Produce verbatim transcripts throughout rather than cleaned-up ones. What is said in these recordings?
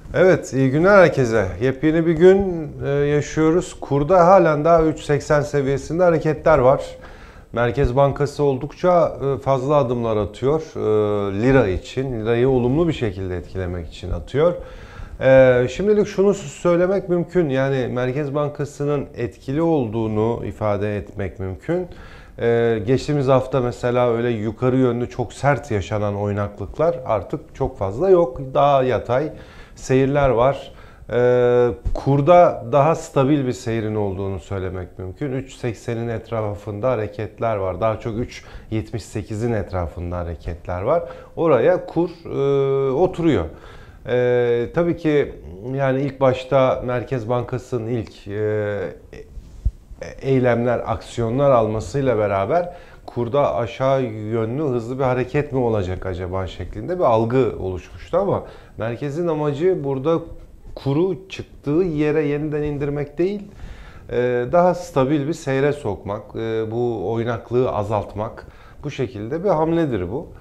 Evet, iyi günler herkese. Yepyeni bir gün yaşıyoruz. Kurda halen daha üç seksen seviyesinde hareketler var. Merkez Bankası oldukça fazla adımlar atıyor. Lira için, lirayı olumlu bir şekilde etkilemek için atıyor. Şimdilik şunu söylemek mümkün. Yani Merkez Bankası'nın etkili olduğunu ifade etmek mümkün. Geçtiğimiz hafta mesela öyle yukarı yönlü çok sert yaşanan oynaklıklar artık çok fazla yok. Daha yatay seyirler var. Ee, kurda daha stabil bir seyrin olduğunu söylemek mümkün. üç seksenin etrafında hareketler var. Daha çok üç yetmiş sekizin etrafında hareketler var. Oraya kur e, oturuyor. E, tabii ki yani ilk başta Merkez Bankası'nın ilk e, eylemler, aksiyonlar almasıyla beraber kurda aşağı yönlü hızlı bir hareket mi olacak acaba şeklinde bir algı oluşmuştu ama merkezin amacı burada kuru çıktığı yere yeniden indirmek değil, daha stabil bir seyre sokmak, bu oynaklığı azaltmak, bu şekilde bir hamledir bu.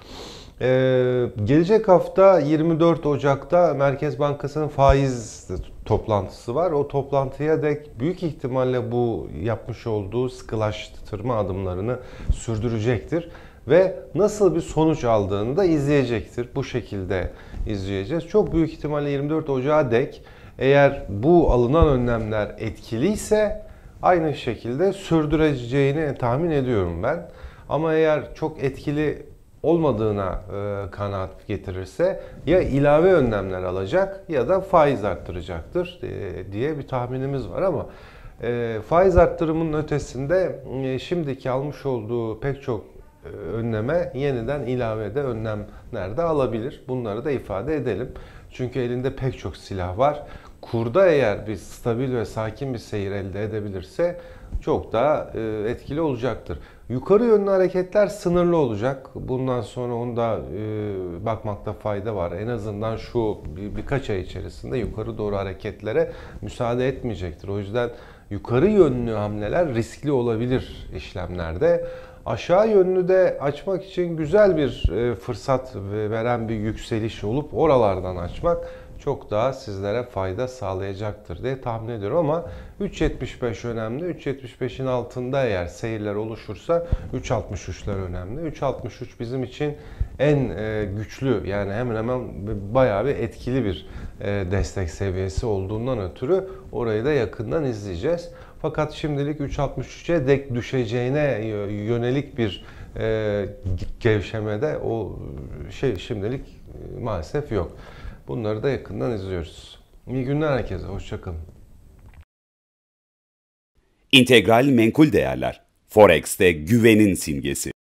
Ee, gelecek hafta yirmi dört Ocak'ta Merkez Bankası'nın faiz toplantısı var. O toplantıya dek büyük ihtimalle bu yapmış olduğu sıkılaştırma adımlarını sürdürecektir. Ve nasıl bir sonuç aldığını da izleyecektir. Bu şekilde izleyeceğiz. Çok büyük ihtimalle yirmi dört Ocak'a dek eğer bu alınan önlemler etkiliyse aynı şekilde sürdüreceğini tahmin ediyorum ben. Ama eğer çok etkili olmadığına e, kanaat getirirse ya ilave önlemler alacak ya da faiz arttıracaktır e, diye bir tahminimiz var ama e, faiz arttırımının ötesinde e, şimdiki almış olduğu pek çok e, önleme yeniden ilavede önlemler de alabilir. Bunları da ifade edelim. Çünkü elinde pek çok silah var. Kurda eğer bir stabil ve sakin bir seyir elde edebilirse çok daha e, etkili olacaktır. Yukarı yönlü hareketler sınırlı olacak. Bundan sonra onda e, bakmakta fayda var. En azından şu bir, birkaç ay içerisinde yukarı doğru hareketlere müsaade etmeyecektir. O yüzden yukarı yönlü hamleler riskli olabilir işlemlerde. Aşağı yönlü de açmak için güzel bir e, fırsat veren bir yükseliş olup oralardan açmak çok daha sizlere fayda sağlayacaktır diye tahmin ediyorum ama üç yetmiş beş önemli. üç yetmiş beşin altında eğer seyirler oluşursa üç altmış üçler önemli. üç altmış üç bizim için en güçlü yani hemen hemen bayağı bir etkili bir destek seviyesi olduğundan ötürü orayı da yakından izleyeceğiz. Fakat şimdilik üç altmış üçe dek düşeceğine yönelik bir gevşemede o şey şimdilik maalesef yok. Bunları da yakından izliyoruz. İyi günler herkese, hoşça kalın. İntegral Menkul Değerler, Forex'te güvenin simgesi.